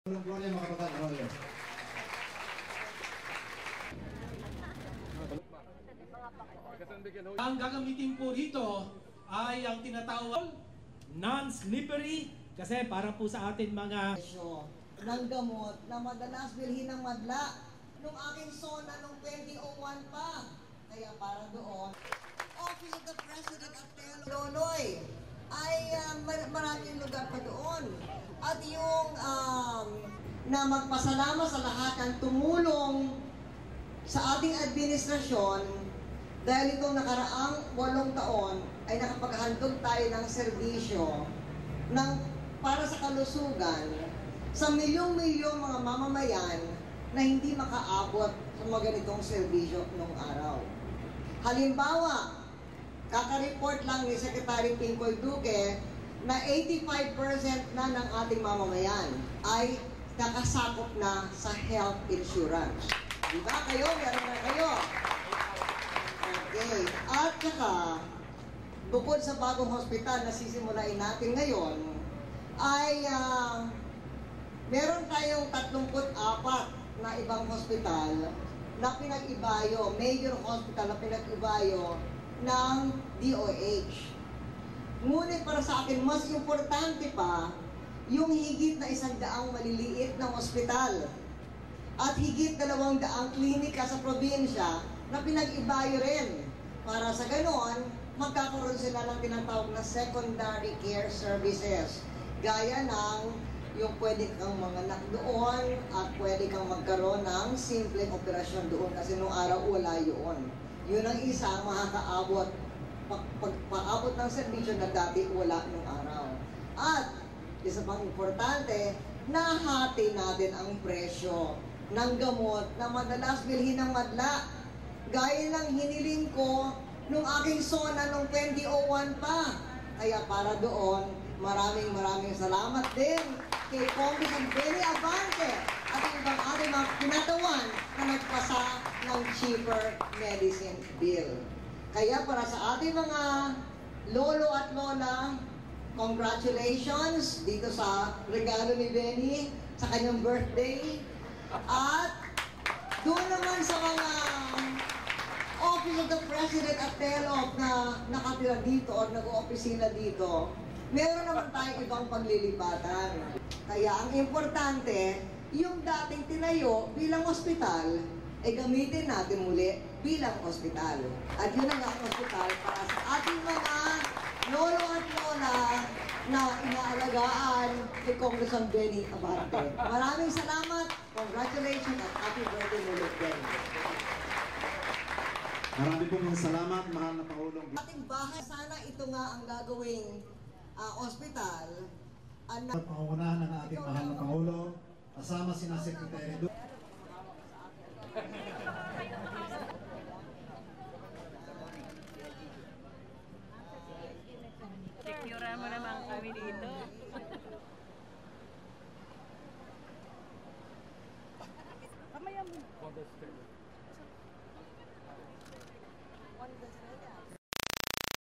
Ang gagamitin po rito ay ang tinatawag non-slippery kasi para po sa atin mga ng gamot na madalas bilhin ng madla nung aking SONA nung 2001 pa. Kaya para doon, Office of the President at Lonoy ay maraming lugar pa doon. At yung na magpasalamat sa lahat ng tumulong sa ating administrasyon dahil itong nakaraang 8 taon ay nakapaghandog tayo ng serbisyo para sa kalusugan sa milyong-milyong mga mamamayan na hindi makaabot sa mga ganitong serbisyo nung araw. Halimbawa, kaka-report lang ni Secretary Pincoy Duque na 85% na ng ating mamamayan ay nakasakop na sa health insurance. Diba kayo? Meron na kayo. Okay. At saka, bukod sa bagong hospital na sisimulain natin ngayon, ay meron tayong 34 na ibang hospital na pinag-ibayo, major hospital na pinag-ibayo ng DOH. Ngunit para sa akin, mas importante pa yung higit na 100 maliliit na hospital at higit 200 klinika sa probinsya na pinag-ibayo rin. Para sa ganon, magkakaroon sila ng tinatawag na secondary care services. Gaya ng yung pwede kang manganak doon at pwede kang magkaroon ng simpleng operasyon doon kasi nung araw wala yun. Yun ang isang makakaabot, pag-paabot ng serbisyo na dati wala nung araw. At isa pang importante, nahati natin ang presyo ng gamot na madalas bilhin ng madla. Gaya ng hiniling ko nung aking SONA nung 2001 pa. Kaya para doon, maraming salamat din kay Congressman Benny Abante at ibang ating mga pinatawan na nagpasa ng cheaper medicine bill. Kaya para sa ating mga lolo at lola, congratulations dito sa regalo ni Benny sa kanyang birthday. At doon naman sa mga Office of the President at TELOP na nakatira dito o nag-oopisina dito, meron naman tayong ibang paglilipatan. Kaya ang importante, yung dating tinayo bilang ospital, ay gamitin natin muli bilang ospital. At yun ang ospital para sa ating mga lolo at lola na inaalagaan ni Congressman Benny Abante. Maraming salamat, congratulations at happy birthday muli, Benny. Marami pong salamat, mahal na Pangulong. Ating bahay, sana ito nga ang gagawing ospital. Sa pangunahan ng ating mahal na Pangulo, kasama si Secretary Duque. Secure mo naman kami dito. Kamaya mo.